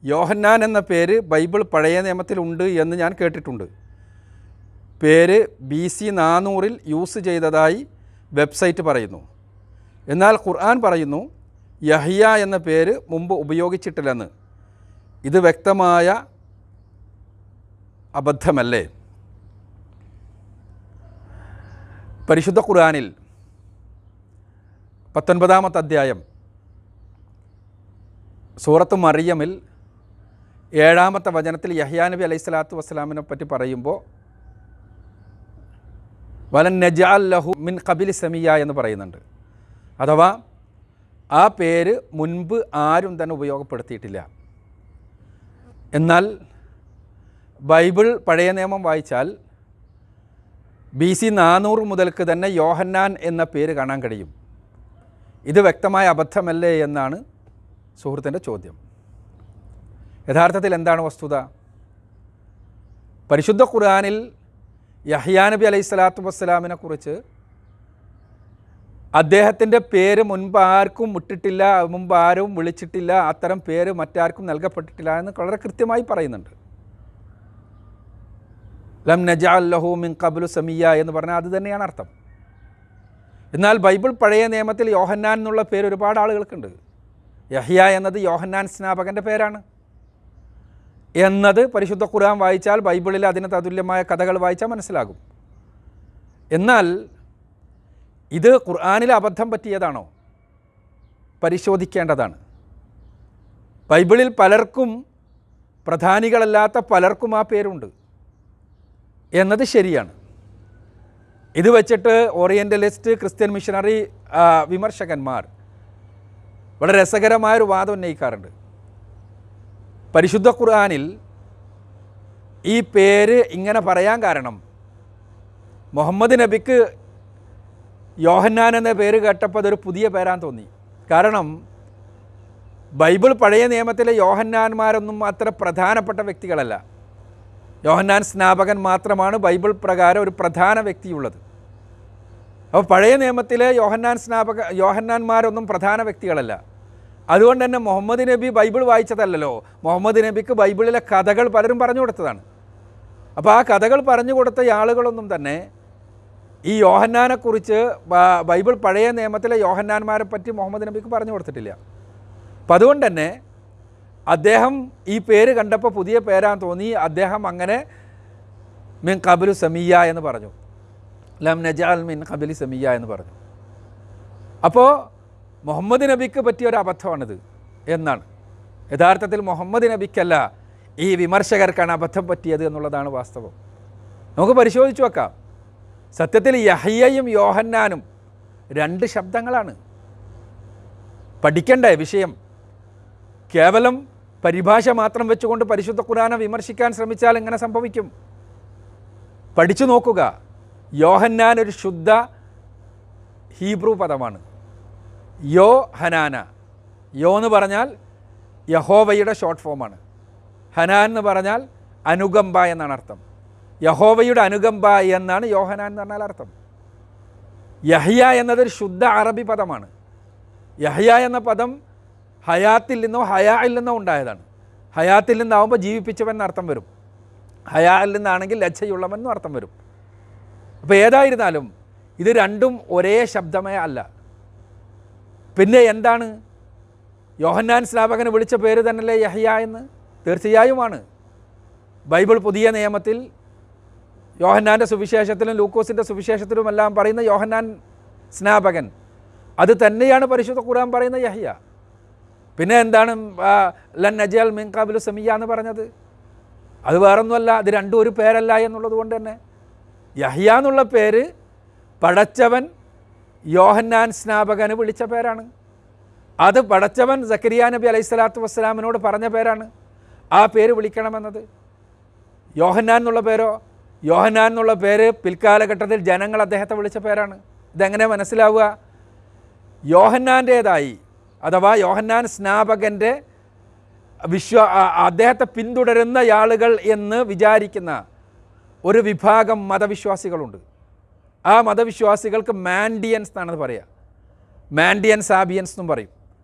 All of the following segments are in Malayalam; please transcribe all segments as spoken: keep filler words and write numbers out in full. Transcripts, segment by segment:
യോഹന്നാൻ എന്ന പേര് ബൈബിൾ പഴയ നിയമത്തിലുണ്ട് എന്ന് ഞാൻ കേട്ടിട്ടുണ്ട്. പേര് ബി സി നാനൂറിൽ യൂസ് ചെയ്തതായി വെബ്സൈറ്റ് പറയുന്നു. എന്നാൽ ഖുർആൻ പറയുന്നു യഹ്യ എന്ന പേര് മുമ്പ് ഉപയോഗിച്ചിട്ടില്ലെന്ന്. ഇത് വ്യക്തമായ അബദ്ധമല്ലേ? പരിശുദ്ധ ഖുർആനിൽ പത്തൊൻപതാമത്തെ അധ്യായം സൂറത്ത് മറിയമിൽ ഏഴാമത്തെ വചനത്തിൽ യഹ്യാ നബി അലൈഹി സ്വലാത്തു വസ്സലാമിനെ പറ്റി പറയുമ്പോൾ വലൻ നജഅൽ ലഹു മിൻ ഖബിലി സമീയ എന്ന് പറയുന്നുണ്ട്. അഥവാ ആ പേര് മുൻപ് ആരും തന്നെ ഉപയോഗപ്പെടുത്തിയിട്ടില്ല. എന്നാൽ ബൈബിൾ പഴയ നിയമം വായിച്ചാൽ ബി സി നാനൂറ് മുതൽക്ക് തന്നെ യോഹന്നാൻ എന്ന പേര് കാണാൻ കഴിയും. ഇത് വ്യക്തമായ അബദ്ധമല്ലേ എന്നാണ് സുഹൃത്തിൻ്റെ ചോദ്യം. യഥാർത്ഥത്തിൽ എന്താണ് വസ്തുത? പരിശുദ്ധ ഖുർആനിൽ യഹ്യാ നബി അലൈഹി സ്വലാത്തു വസ്സലാമിനെ കുറിച്ച് അദ്ദേഹത്തിൻ്റെ പേര് മുൻപ് ആർക്കും ഇട്ടിട്ടില്ല, മുമ്പ് ആരും വിളിച്ചിട്ടില്ല, അത്തരം പേര് മറ്റാർക്കും നൽകപ്പെട്ടിട്ടില്ല എന്ന് വളരെ കൃത്യമായി പറയുന്നുണ്ട്. ലം നജഅൽ ലഹു മിൻ ഖബ്ലു സമീയ എന്ന് പറഞ്ഞാൽ അത് തന്നെയാണ് അർത്ഥം. എന്നാൽ ബൈബിൾ പഴയ നിയമത്തിൽ യോഹന്നാൻ എന്നുള്ള പേര് ഒരുപാട് ആളുകൾക്കുണ്ട്. യഹ്യ എന്നത് യോഹന്നാൻ സ്നാപകൻ്റെ പേരാണ് എന്നത് പരിശുദ്ധ ഖുർആൻ വായിച്ചാൽ, ബൈബിളിൽ അതിന് തതുല്യമായ കഥകൾ വായിച്ചാൽ മനസ്സിലാകും. എന്നാൽ ഇത് ഖുർആനിൽ അബദ്ധം പറ്റിയതാണോ? പരിശോധിക്കേണ്ടതാണ്. ബൈബിളിൽ പലർക്കും, പ്രധാനികളല്ലാത്ത പലർക്കും ആ പേരുണ്ട് എന്നത് ശരിയാണ്. ഇത് വച്ചിട്ട് ഓറിയൻ്റലിസ്റ്റ്, ക്രിസ്ത്യൻ മിഷണറി വിമർശകന്മാർ വളരെ രസകരമായൊരു വാദം ഉന്നയിക്കാറുണ്ട്. പരിശുദ്ധ ഖുർആനിൽ ഈ പേര് ഇങ്ങനെ പറയാൻ കാരണം മുഹമ്മദ് നബിക്ക് യോഹന്നാൻ എന്ന പേര് കേട്ടപ്പോൾ അതൊരു പുതിയ പേരാൻ തോന്നി. കാരണം ബൈബിൾ പഴയ നിയമത്തിലെ യോഹന്നാന്മാരൊന്നും അത്ര പ്രധാനപ്പെട്ട വ്യക്തികളല്ല. യോഹന്നാൻ സ്നാപകൻ മാത്രമാണ് ബൈബിൾ പ്രകാരം ഒരു പ്രധാന വ്യക്തിയുള്ളത്. അപ്പോൾ പഴയ നിയമത്തിലെ യോഹന്നാൻ സ്നാപക യോഹന്നാന്മാരൊന്നും പ്രധാന വ്യക്തികളല്ല. അതുകൊണ്ട് തന്നെ മുഹമ്മദ് നബി ബൈബിൾ വായിച്ചതല്ലല്ലോ. മുഹമ്മദ് നബിക്ക് ബൈബിളിലെ കഥകൾ പലരും പറഞ്ഞു കൊടുത്തതാണ്. അപ്പോൾ ആ കഥകൾ പറഞ്ഞു കൊടുത്ത ആളുകളൊന്നും തന്നെ ഈ യോഹന്നാനെക്കുറിച്ച് ബൈബിൾ പഴയ നിയമത്തിലെ യോഹന്നാന്മാരെ പറ്റി മുഹമ്മദ് നബിക്ക് പറഞ്ഞു കൊടുത്തിട്ടില്ല. അപ്പം അതുകൊണ്ട് തന്നെ അദ്ദേഹം ഈ പേര് കണ്ടപ്പോൾ പുതിയ പേരാൻ തോന്നി. അദ്ദേഹം അങ്ങനെ മിൻ ഖബ്ലു സമീയ എന്ന് പറഞ്ഞു. ലം നജഅൽ മിൻ ഖബ്ലി സമീയ എന്ന് പറഞ്ഞു. അപ്പോൾ മുഹമ്മദ് നബിക്ക് പറ്റിയൊരു അബദ്ധമാണിത് എന്നാണ്. യഥാർത്ഥത്തിൽ മുഹമ്മദ് നബിക്കല്ല, ഈ വിമർശകർക്കാണ് അബദ്ധം പറ്റിയത് എന്നുള്ളതാണ് വാസ്തവം. നമുക്ക് പരിശോധിച്ച് വെക്കാം. സത്യത്തിൽ യഹ്യയും യോഹന്നാനും രണ്ട് ശബ്ദങ്ങളാണ്. പഠിക്കണ്ടേ വിഷയം? കേവലം പരിഭാഷ മാത്രം വെച്ചുകൊണ്ട് പരിശുദ്ധ ഖുർആനെ വിമർശിക്കാൻ ശ്രമിച്ചാൽ എങ്ങനെ സംഭവിക്കും? പഠിച്ചു നോക്കുക. യോഹന്നാൻ ഒരു ശുദ്ധ ഹീബ്രു പദമാണ്. യോ ഹനാന. യോ എന്ന് പറഞ്ഞാൽ യഹോവയുടെ ഷോർട്ട് ഫോമാണ്. ഹനാൻ എന്ന് പറഞ്ഞാൽ അനുകമ്പ എന്നാണ് അർത്ഥം. യഹോവയുടെ അനുകമ്പ എന്നാണ് യോഹനാൻ എന്ന് പറഞ്ഞാൽ അർത്ഥം. യഹ്യ എന്നതൊരു ശുദ്ധ അറബി പദമാണ്. യഹ്യ എന്ന പദം ഹയാത്തിൽ നിന്നോ ഹയായിൽ നിന്നോ ഉണ്ടായതാണ്. ഹയാത്തിൽ നിന്നാവുമ്പോൾ ജീവിപ്പിച്ചവൻ എന്നർത്ഥം വരും. ഹയായിൽ നിന്നാണെങ്കിൽ ലജ്ജയുള്ളവൻ എന്നും അർത്ഥം വരും. അപ്പോൾ ഏതായിരുന്നാലും ഇത് രണ്ടും ഒരേ ശബ്ദമേ അല്ല. പിന്നെ എന്താണ്? യോഹന്നാൻ സ്നാപകന് വിളിച്ച പേര് തന്നെയല്ലേ യഹ്യ എന്ന്? തീർച്ചയായുമാണ്. ബൈബിൾ പുതിയ നിയമത്തിൽ യോഹന്നാൻ്റെ സുവിശേഷത്തിലും ലൂക്കോസിൻ്റെ സുവിശേഷത്തിലുമെല്ലാം പറയുന്ന യോഹന്നാൻ സ്നാപകൻ, അത് തന്നെയാണ് പരിശുദ്ധ ഖുർആൻ പറയുന്ന യഹ്യ. പിന്നെ എന്താണ് ലൻ നജഅൽ മിൻ ഖബ്ലു സമീയ എന്ന് പറഞ്ഞത്? അത് വേറൊന്നുമല്ല, അത് രണ്ടും ഒരു പേരല്ല എന്നുള്ളത് കൊണ്ട് തന്നെ യഹ്യ എന്നുള്ള പേര് പടച്ചവൻ യോഹന്നാൻ സ്നാപകന് വിളിച്ച പേരാണ്. അത് പടച്ചവൻ സക്കരിയ നബി അലൈഹി സ്വലാത്തു വസ്സലാമിനോട് പറഞ്ഞ പേരാണ് ആ പേര് വിളിക്കണമെന്നത്. യോഹന്നാൻ എന്നുള്ള പേരോ? യോഹന്നാൻ എന്നുള്ള പേര് പിൽക്കാലഘട്ടത്തിൽ ജനങ്ങൾ അദ്ദേഹത്തെ വിളിച്ച പേരാണ്. ഇതെങ്ങനെ മനസ്സിലാവുക? യോഹന്നാൻ്റേതായി, അഥവാ യോഹന്നാൻ സ്നാപകൻ്റെ വിശ്വ അദ്ദേഹത്തെ പിന്തുടരുന്ന ആളുകൾ എന്ന് വിചാരിക്കുന്ന ഒരു വിഭാഗം മതവിശ്വാസികളുണ്ട്. ആ മതവിശ്വാസികൾക്ക് മാൻഡിയൻസ് എന്നാണ് പറയുക. മാൻഡിയൻ സാബിയൻസ് എന്നും പറയും.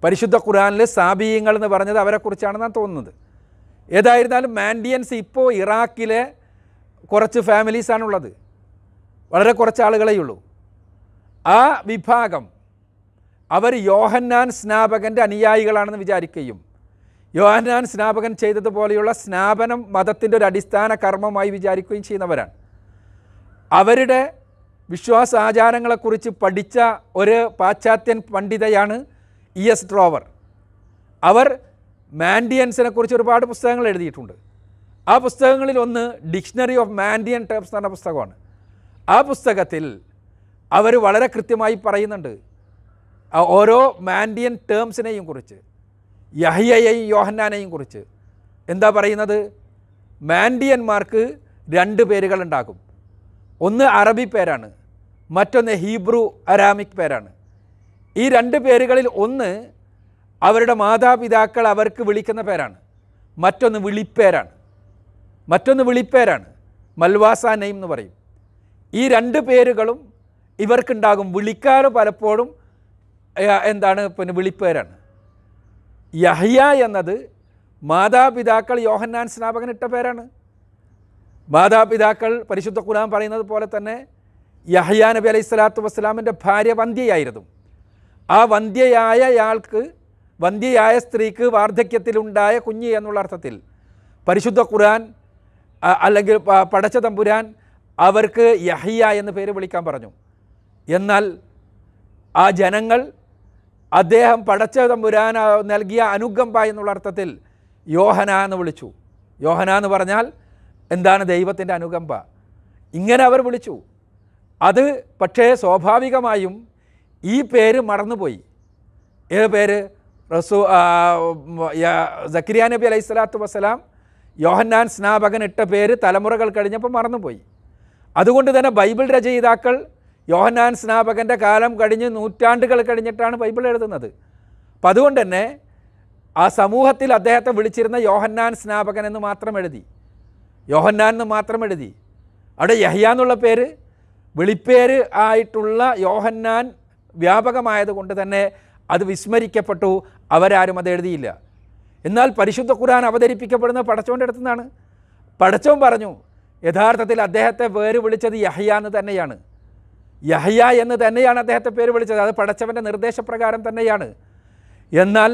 പരിശുദ്ധ ഖുർആനിൽ സാബിയങ്ങൾ എന്ന് പറഞ്ഞത് അവരെക്കുറിച്ചാണെന്നാണ് തോന്നുന്നത്. ഏതായിരുന്നാലും മാൻഡിയൻസ് ഇപ്പോൾ ഇറാഖിലെ കുറച്ച് ഫാമിലീസാണുള്ളത്, വളരെ കുറച്ച് ആളുകളേ ഉള്ളൂ. ആ വിഭാഗം അവർ യോഹന്നാൻ സ്നാപകൻ്റെ അനുയായികളാണെന്ന് വിചാരിക്കുകയും യോഹന്നാൻ സ്നാപകൻ ചെയ്തതുപോലെയുള്ള സ്നാപനം മതത്തിൻ്റെ ഒരു അടിസ്ഥാന കർമ്മമായി വിചാരിക്കുകയും ചെയ്യുന്നവരാണ്. അവരുടെ വിശ്വാസാചാരങ്ങളെക്കുറിച്ച് പഠിച്ച ഒരു പാശ്ചാത്യൻ പണ്ഡിതയാണ് ഇ എസ് ഡ്രോവർ. അവർ മാൻഡിയൻസിനെ കുറിച്ച് ഒരുപാട് പുസ്തകങ്ങൾ എഴുതിയിട്ടുണ്ട്. ആ പുസ്തകങ്ങളിൽ ഒന്ന് ഡിക്ഷണറി ഓഫ് മാൻഡിയൻ ടേംസ് എന്ന് പറഞ്ഞ പുസ്തകമാണ്. ആ പുസ്തകത്തിൽ അവർ വളരെ കൃത്യമായി പറയുന്നുണ്ട് ഓരോ മാൻഡിയൻ ടേംസിനെയും കുറിച്ച്, യഹ്യയെയും യോഹന്നാനെയും കുറിച്ച്. എന്താ പറയുന്നത്? മാൻഡിയന്മാർക്ക് രണ്ട് പേരുകളുണ്ടാകും. ഒന്ന് അറബി പേരാണ്, മറ്റൊന്ന് ഹീബ്രു അരാമിക് പേരാണ്. ഈ രണ്ട് പേരുകളിൽ ഒന്ന് അവരുടെ മാതാപിതാക്കൾ അവർക്ക് വിളിക്കുന്ന പേരാണ്, മറ്റൊന്ന് വിളിപ്പേരാണ്. മറ്റൊന്ന് വിളിപ്പേരാണ്, മൽവാസ നെയിം എന്ന് പറയും. ഈ രണ്ട് പേരുകളും ഇവർക്കുണ്ടാകും. വിളിക്കാറ് പലപ്പോഴും എന്താണ് പിന്നെ വിളിപ്പേരാണ്. യഹ്യ എന്നത് മാതാപിതാക്കൾ യോഹന്നാൻ സ്നാപകൻ ഇട്ട പേരാണ്. മാതാപിതാക്കൾ പരിശുദ്ധ ഖുർആൻ പറയുന്നത് പോലെ തന്നെ യഹ്യ നബി അലൈഹി സ്വലാത്തു വസ്സലാമിൻ്റെ ഭാര്യ വന്ധ്യയായിരുന്നു. ആ വന്ധ്യയായയാൾക്ക്, വന്ധ്യയായ സ്ത്രീക്ക് വാർദ്ധക്യത്തിലുണ്ടായ കുഞ്ഞ് എന്നുള്ള അർത്ഥത്തിൽ പരിശുദ്ധ ഖുർആൻ അല്ലെങ്കിൽ പടച്ച തമ്പുരാൻ അവർക്ക് യഹ്യ എന്ന് പേര് വിളിക്കാൻ പറഞ്ഞു. എന്നാൽ ആ ജനങ്ങൾ അദ്ദേഹം പടച്ച തമ്പുരാൻ നൽകിയ അനുകമ്പ എന്നുള്ള അർത്ഥത്തിൽ യോഹന എന്ന് വിളിച്ചു. യോഹന എന്ന് പറഞ്ഞാൽ എന്താണ്? ദൈവത്തിൻ്റെ അനുകമ്പ. ഇങ്ങനെ അവർ വിളിച്ചു. അത് പക്ഷേ സ്വാഭാവികമായും ഈ പേര് മറന്നുപോയി. ഏത് പേര്? റസൂ സക്കരിയ നബി അലൈഹി സ്വലാത്തു വസ്സലാം യോഹന്നാൻ സ്നാപകൻ ഇട്ട പേര് തലമുറകൾ കഴിഞ്ഞപ്പോൾ മറന്നുപോയി. അതുകൊണ്ട് തന്നെ ബൈബിൾ രചയിതാക്കൾ യോഹന്നാൻ സ്നാപകൻ്റെ കാലം കഴിഞ്ഞ് നൂറ്റാണ്ടുകൾ കഴിഞ്ഞിട്ടാണ് ബൈബിൾ എഴുതുന്നത്. അപ്പം അതുകൊണ്ട് തന്നെ ആ സമൂഹത്തിൽ അദ്ദേഹത്തെ വിളിച്ചിരുന്ന യോഹന്നാൻ സ്നാപകൻ എന്ന് മാത്രം എഴുതി, യോഹന്നാൻ എന്ന് മാത്രം എഴുതി. അവിടെ യഹ്യ എന്നുള്ള പേര് വിളിപ്പേര് ആയിട്ടുള്ള യോഹന്നാൻ വ്യാപകമായത് കൊണ്ട് തന്നെ അത് വിസ്മരിക്കപ്പെട്ടു. അവരാരും അത് എഴുതിയില്ല. എന്നാൽ പരിശുദ്ധ ഖുർആൻ അവതരിപ്പിക്കപ്പെടുന്ന പടച്ചോൻ്റെ അടുത്തു നിന്നാണ്. പടച്ചോൻ പറഞ്ഞു യഥാർത്ഥത്തിൽ അദ്ദേഹത്തെ പേര് വിളിച്ചത് യഹ്യ എന്ന് തന്നെയാണ്. യഹ്യ എന്ന് തന്നെയാണ് അദ്ദേഹത്തെ പേര് വിളിച്ചത്. അത് പടച്ചവൻ്റെ നിർദ്ദേശപ്രകാരം തന്നെയാണ്. എന്നാൽ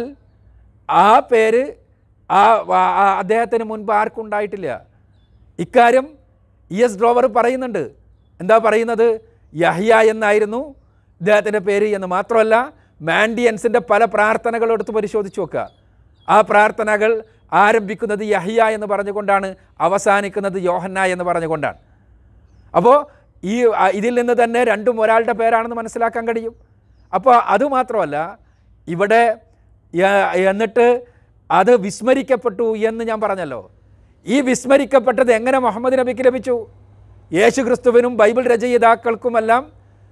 ആ പേര് ആ അദ്ദേഹത്തിന് മുൻപ് ആർക്കും ഉണ്ടായിട്ടില്ല. ഇക്കാര്യം ഇ എസ് ഡ്രോവർ പറയുന്നുണ്ട്. എന്താ പറയുന്നത്? യഹ്യ എന്നായിരുന്നു ഇദ്ദേഹത്തിൻ്റെ പേര് എന്ന്. മാത്രമല്ല മാൻഡിയൻസിൻ്റെ പല പ്രാർത്ഥനകളും എടുത്ത് പരിശോധിച്ച് നോക്കുക. ആ പ്രാർത്ഥനകൾ ആരംഭിക്കുന്നത് യഹ്യ എന്ന് പറഞ്ഞുകൊണ്ടാണ്, അവസാനിക്കുന്നത് യോഹന്ന എന്ന് പറഞ്ഞുകൊണ്ടാണ്. അപ്പോൾ ഈ ഇതിൽ നിന്ന് തന്നെ രണ്ടും ഒരാളുടെ പേരാണെന്ന് മനസ്സിലാക്കാൻ കഴിയും. അപ്പോൾ അതുമാത്രമല്ല ഇവിടെ എന്നിട്ട് അത് വിസ്മരിക്കപ്പെട്ടു എന്ന് ഞാൻ പറഞ്ഞല്ലോ. ഈ വിസ്മരിക്കപ്പെട്ടത് എങ്ങനെ മുഹമ്മദ് നബിക്ക് ലഭിച്ചു? യേശു ക്രിസ്തുവിനും ബൈബിൾ രചയിതാക്കൾക്കുമെല്ലാം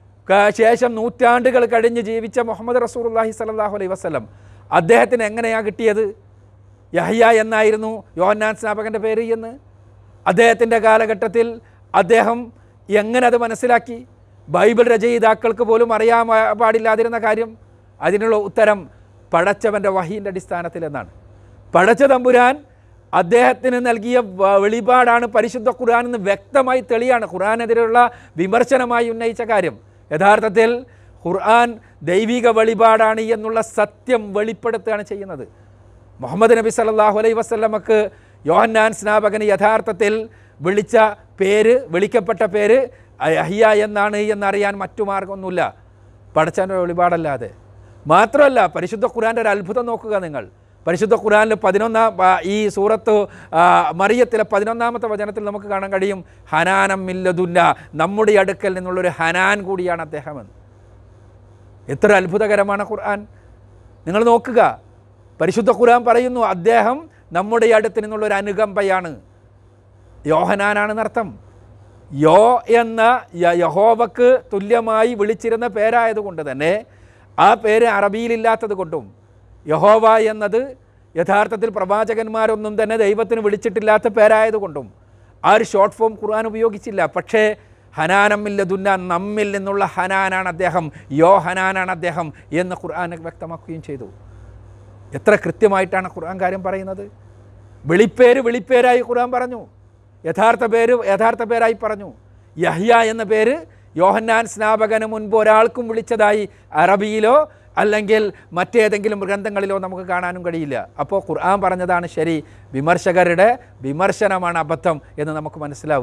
ശേഷം നൂറ്റാണ്ടുകൾ കഴിഞ്ഞ് ജീവിച്ച മുഹമ്മദ് റസൂലുള്ളാഹി സ്വല്ലല്ലാഹു അലൈഹി വസല്ലം അദ്ദേഹത്തിന് എങ്ങനെയാണ് കിട്ടിയത്? യഹ്യ എന്നായിരുന്നു യോഹന്നാൻ സ്നാപകൻ്റെ പേര് എന്ന്. അദ്ദേഹത്തിൻ്റെ കാലഘട്ടത്തിൽ അദ്ദേഹം എങ്ങനെ അത് മനസ്സിലാക്കി? ബൈബിൾ രചയിതാക്കൾക്ക് പോലും അറിയാൻ പാടില്ലാതിരുന്ന കാര്യം. അതിനുള്ള ഉത്തരം പടച്ചവൻ്റെ വഹീൻ്റെ അടിസ്ഥാനത്തിൽ എന്നാണ്. പടച്ച തമ്പുരാൻ അദ്ദേഹത്തിന് നൽകിയ വെളിപാടാണ് പരിശുദ്ധ ഖുർആൻ എന്ന് വ്യക്തമായി തെളിയാണ്. ഖുർആനെതിരെയുള്ള വിമർശനമായി ഉന്നയിച്ച കാര്യം യഥാർത്ഥത്തിൽ ഖുർആൻ ദൈവിക വെളിപാടാണ് എന്നുള്ള സത്യം വെളിപ്പെടുത്തുകയാണ് ചെയ്യുന്നത്. മുഹമ്മദ് നബി സല്ലല്ലാഹു അലൈഹി വസല്ലമക്ക് യോഹന്നാൻ സ്നാപകന് യഥാർത്ഥത്തിൽ വിളിച്ച പേര്, വിളിക്കപ്പെട്ട പേര് യഹ്യ എന്നാണ് എന്നറിയാൻ മറ്റു മാർഗമൊന്നുമില്ല പടച്ചവൻ്റെ വെളിപാടല്ലാതെ. മാത്രമല്ല പരിശുദ്ധ ഖുർആൻ്റെ ഒരു അത്ഭുതം നോക്കുക നിങ്ങൾ. പരിശുദ്ധ ഖുർആനിൽ പതിനൊന്നാം ഈ സൂറത്ത് മറിയത്തിലെ പതിനൊന്നാമത്തെ വചനത്തിൽ നമുക്ക് കാണാൻ കഴിയും ഹനാനം മില്ലദുന്ന, നമ്മുടെ അടുക്കൽ നിന്നുള്ളൊരു ഹനാൻ കൂടിയാണ് അദ്ദേഹമെന്ന്. എത്ര അത്ഭുതകരമാണ് ഖുർആൻ. നിങ്ങൾ നോക്കുക, പരിശുദ്ധ ഖുർആൻ പറയുന്നു അദ്ദേഹം നമ്മുടെ അടുത്ത് നിന്നുള്ളൊരു അനുകമ്പയാണ്. യോഹനാനാണെന്നർത്ഥം. യോ എന്ന യഹോവക്ക് തുല്യമായി വിളിച്ചിരുന്ന പേരായതുകൊണ്ട് തന്നെ ആ പേര് അറബിയിലില്ലാത്തത് കൊണ്ടും യഹോവ എന്നത് യഥാർത്ഥത്തിൽ പ്രവാചകന്മാരൊന്നും തന്നെ ദൈവത്തിന് വിളിച്ചിട്ടില്ലാത്ത പേരായതുകൊണ്ടും ആ ഒരു ഷോർട്ട് ഫോം ഖുർആൻ ഉപയോഗിച്ചില്ല. പക്ഷേ ഹനാനമില്ലദുന്ന, നമ്മിൽ നിന്നുള്ള ഹനാനാണ് അദ്ദേഹം, യോ ഹനാനാണ് അദ്ദേഹം എന്ന് ഖുർആൻ വ്യക്തമാക്കുകയും ചെയ്തു. എത്ര കൃത്യമായിട്ടാണ് ഖുർആൻ കാര്യം പറയുന്നത്. വിളിപ്പേര് വിളിപ്പേരായി ഖുർആൻ പറഞ്ഞു, യഥാർത്ഥ പേര് യഥാർത്ഥ പേരായി പറഞ്ഞു. യഹ്യ എന്ന പേര് യോഹന്നാൻ സ്നാപകന് മുൻപ് ഒരാൾക്കും വിളിച്ചതായി അറബിയിലോ അല്ലെങ്കിൽ മറ്റേതെങ്കിലും ഗ്രന്ഥങ്ങളിലോ നമുക്ക് കാണാനും കഴിയില്ല. അപ്പോൾ ഖുർആൻ പറഞ്ഞതാണ് ശരി, വിമർശകരുടെ വിമർശനമാണ് അബദ്ധം എന്ന് നമുക്ക് മനസ്സിലാവും.